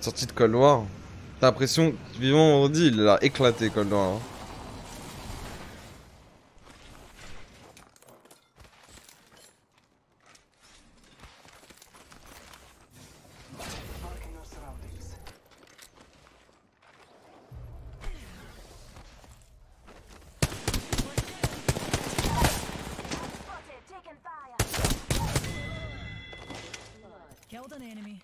Sortie de col noir. T'as l'impression, vivant vendredi, il a éclaté col noir. Hein. Killed an enemy.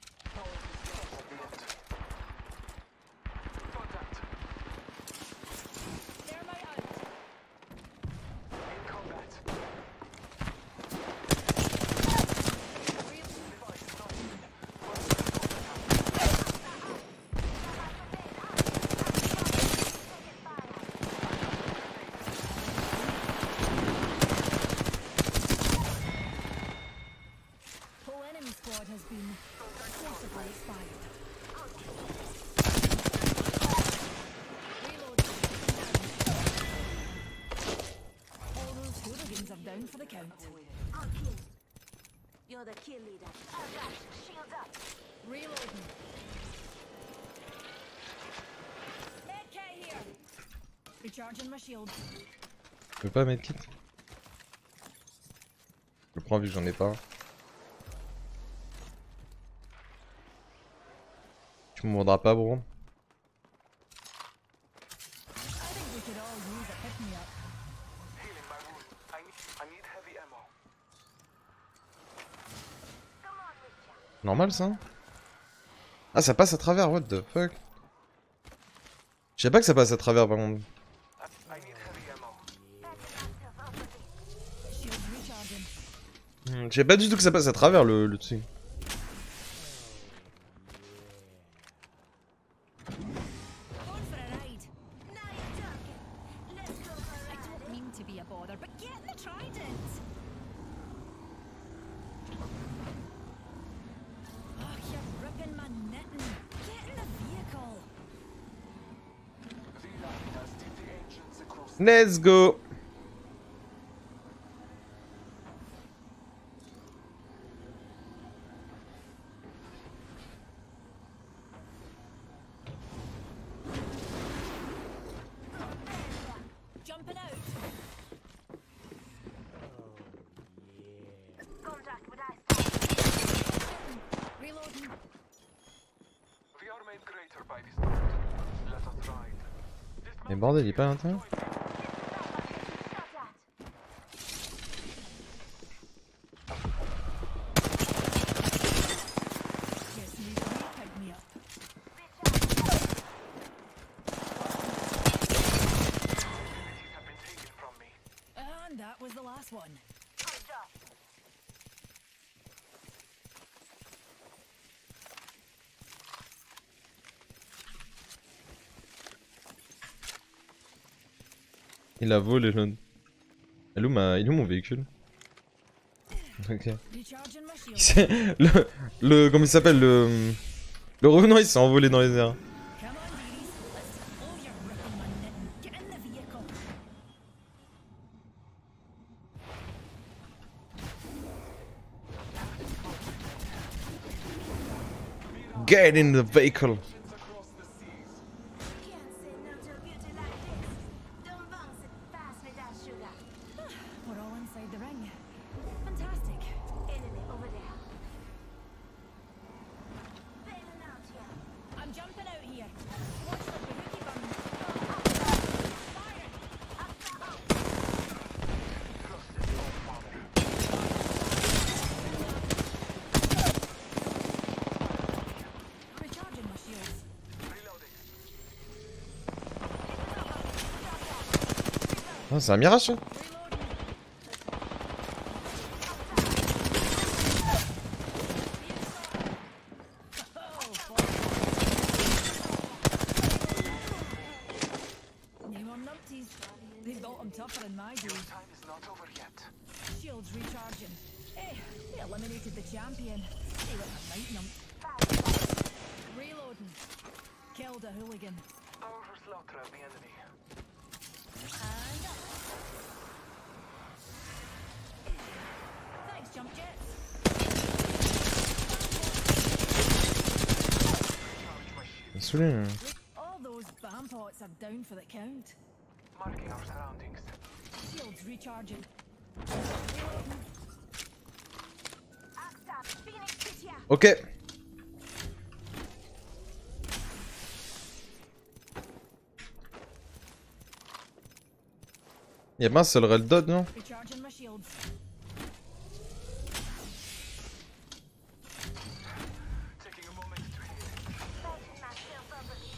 Thermite out. In combat. Whole enemy squad has been forcibly expired. Reloading. All those hooligans are down for the count. I'll kill. You're the kill leader. Alright, shields up. Reloading. Medkit here. Recharging my shield. Je peux pas mettre kit. Je le prends vu que j'en ai pas. Tu me vendras pas, bro. I think we could all use a pick me up. Healing my wound. I need heavy ammo. Come on, Richard. Normal ça? Ah, ça passe à travers, what the fuck? Je sais pas que ça passe à travers par contre. I need heavy ammo. Shield recharging. Je sais pas du tout que ça passe à travers le truc. Going for a ride. Now you're talking. Let's go for a I ride. don't mean to be a bother, but get the trident. Oh, you're ripping my knitting. Get in the vehicle. Vila has did the ancients across. Let's go! Jumping out. Contact with ice. Reloading. We are made greater by this night. Let us ride. Mais bordel, il est pas à l'intérieur? Shot at. Yes, you pick me up. These have been taken from me. And that was the last one. Good job. Il a volé le... Il est où mon véhicule? Ok. Recharging my shield. C'est comment il s'appelle le revenant, il s'est envolé dans les airs. Come on, dearies. Let's. Oh, you're ripping my knitting. Get in the vehicle. Get in the vehicle. Across the seas. Can't say no to a beauty like this. Don't bounce it fast without sugar. We're all inside the ring. Fantastic. Enemy over there. Bailing out here. I'm jumping out here. Watch for the hooky bum. Fire! Recharging my shields. Reloading. Ah, c'est un mirage ça? Reloading. Name on numpties. They've got them tougher in my day. Time is not over yet. Shields recharging. Eh, they eliminated the champion. They were a night nump. Reloading. Killed a hooligan. Our slaughter of the enemy. And up. Thanks, jump jets. saoulé. All those bam pots are down for the count. Marking our surroundings. Shields recharging. Asta, Phoenix City here. Ok. Y'a pas un seul Red Dot, non? Recharging my shields. Taking a moment to heal. Fighting myself properly.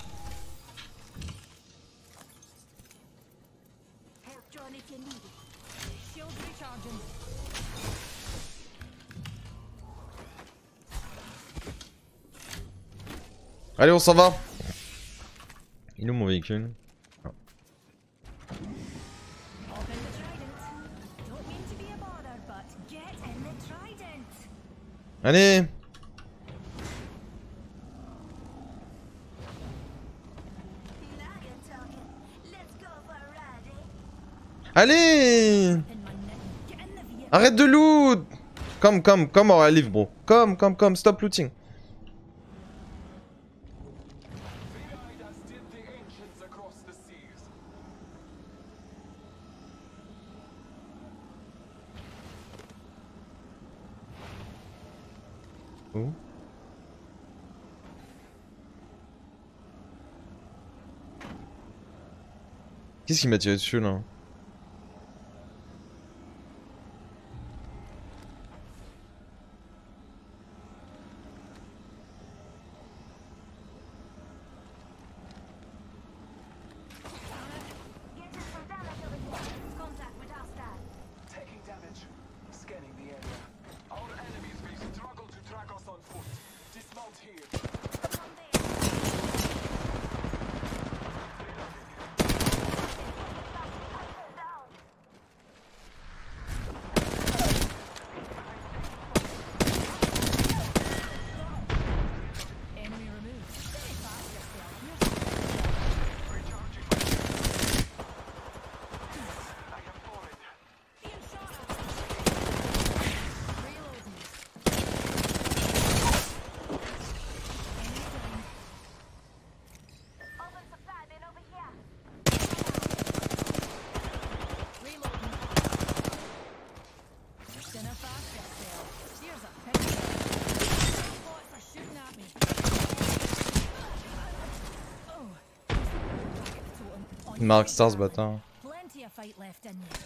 Help John if you need it. Shields recharging. Allez, on s'en va. Il est où mon véhicule? Open the trident. Don't mean to be a bother, but get in the trident. Allez. Now you're talking. Let's go for a ride, eh? Allez. In my net. Get in the vehicle. Arrête de loot. Comme on livre, bro. Comme, stop looting. Viaid as did the ancients across the seas. Où? Qu'est-ce qui m'a tiré dessus là? Getting some damage over here. Contact with Asta. Taking damage. Scanning the area. Our enemies will struggle to track us on foot. Dismount here. One there. Down. Enemy removed. Very fast yourself. Recharging. I have fallen. Being shot at. Reloading. Enemy down. Open supply bin over here. Reloading. Dinner fast yourself. Here's a picture. Bots are shooting at me. Oh. Target the totem. On your Mark right, Stars darling. bâtard. Plenty of fight left in you.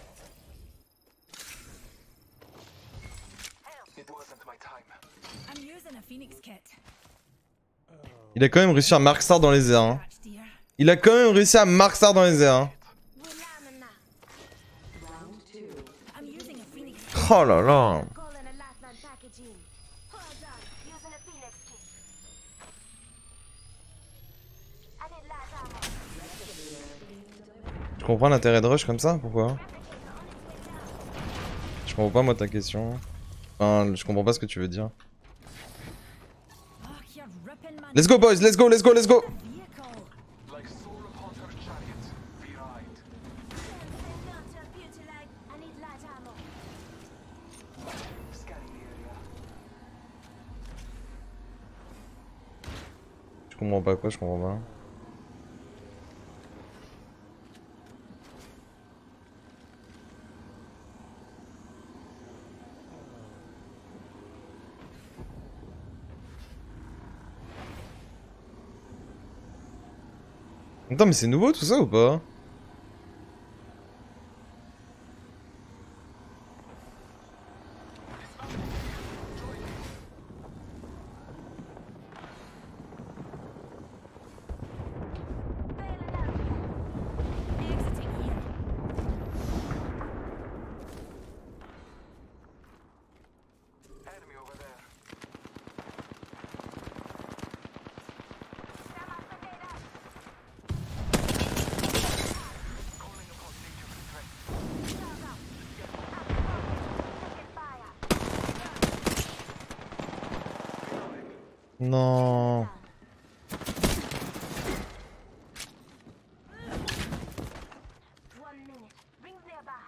It wasn't my time. I'm using a Phoenix kit. Il a quand même réussi à Mark Star dans les airs. Hein. Scratch, dear. Il a quand même réussi à Mark Star dans les airs. Hein. Wulanana. I'm using a Phoenix kit. Oh là là. Calling a lifeline packaging. Hold on. Using a Phoenix kit. I need light ammo. Je comprends l'intérêt de rush comme ça? Pourquoi? Replicator on its way down. Je comprends pas moi ta question. Enfin, je comprends pas ce que tu veux dire. Oh, you're ripping my Let's go boys, let's go. vehicle. Like Saul upon her chariot. Viaid. Send down to a beauty light. I need light ammo. Scanning the area. Je comprends pas quoi, je comprends pas. Attends, mais c'est nouveau tout ça ou pas? Bailing out here. Exiting here. Enemy over there. Calling upon nature's strength. Non. One minute. Rings nearby.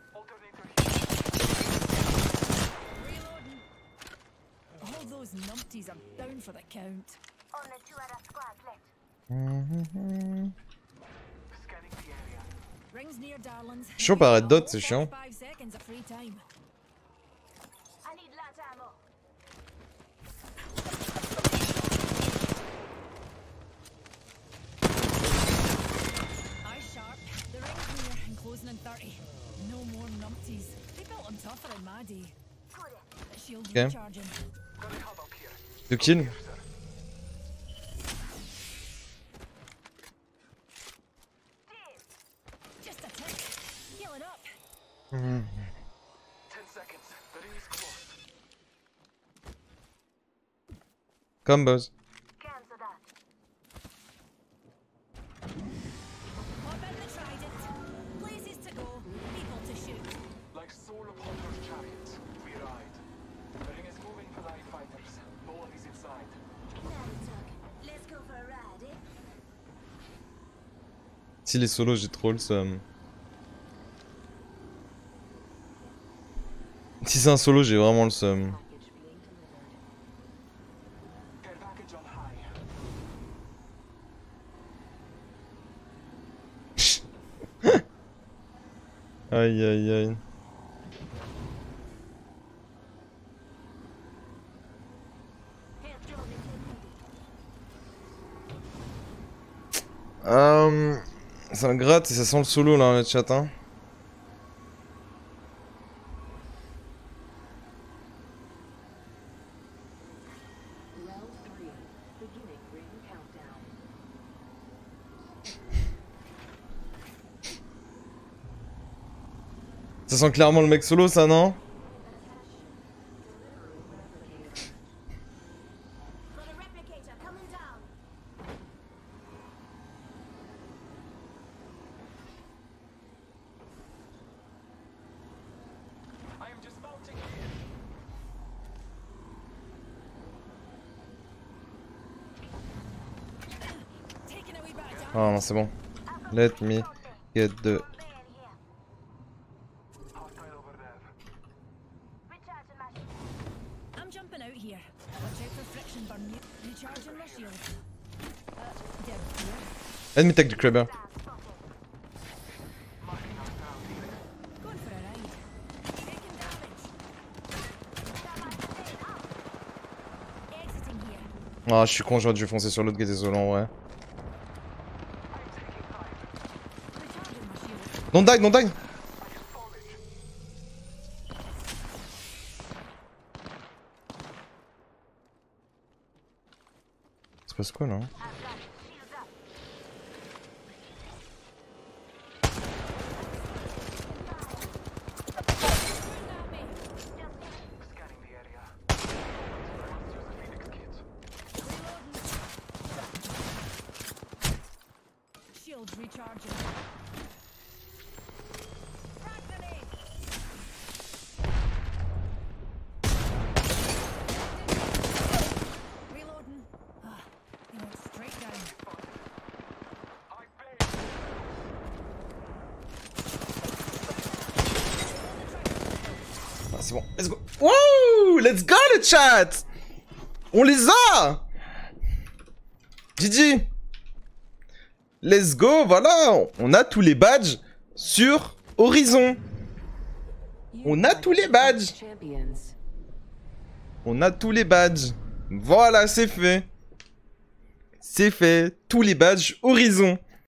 Alternator here. Reloading. All those numpties numpties are down for the count. Only 2 other squads left. Scanning the area. Rings near, darlings. Chaud par Red Dot, c'est chiant. 5 seconds of free time. I need lat ammo. Eyes sharp. The ring's near and closing in 30. No more numpties. They built them tougher in my day. The shield's Okay. recharging. Got a hub up here. 2 kills. Sir. Just a tick. Heal it up. 10 seconds. The ring is closed. Combos. Cancel that. Hop in the trident. Places to go. People to shoot. Like soul of Hunter's chariots, we ride. The ring is moving for light fighters. No one is inside. Now we talking. Let's go for a ride, eh? Si les solos, j'ai trop le seum. Si c'est un solo, j'ai vraiment le seum. Care package on high. Aïe aïe aïe. Head drone is ready. Ça me gratte et ça sent le solo là, le chat. Hein. Round 3. Beginning ring countdown. Ça sent clairement le mec solo, ça, non? Got a replicator coming down. I am dismounting here. Taking a wee bit of damage. Ah non, c'est bon. Let me get the... Man here. Hostile over there. Recharging my shield. I'm jumping out here. Watch out for friction burn. Recharging my shield. Dead here. Enemy tech du Kraber. Down spotted. Marking our ground here. Going for a ride. Taking damage. Exiting here. Ah, je suis con, j'aurais dû foncer sur l'autre qui était solo en vrai. Recharging my shield. Don't die, don't die! Ça passe quoi là? I've got it. Shields up. Scanning the area. Let's use the Phoenix kit. Shields recharging. Frag grenade. Reloading. Ah, he went straight down. I beg. Ah, c'est bon, let's go! Wouh! Let's go le chat! On les a! GG! Let's go, voilà! On a tous les badges sur Horizon! On a tous les badges! Champions. On a tous les badges. Voilà, c'est fait. C'est fait. Tous les badges Horizon.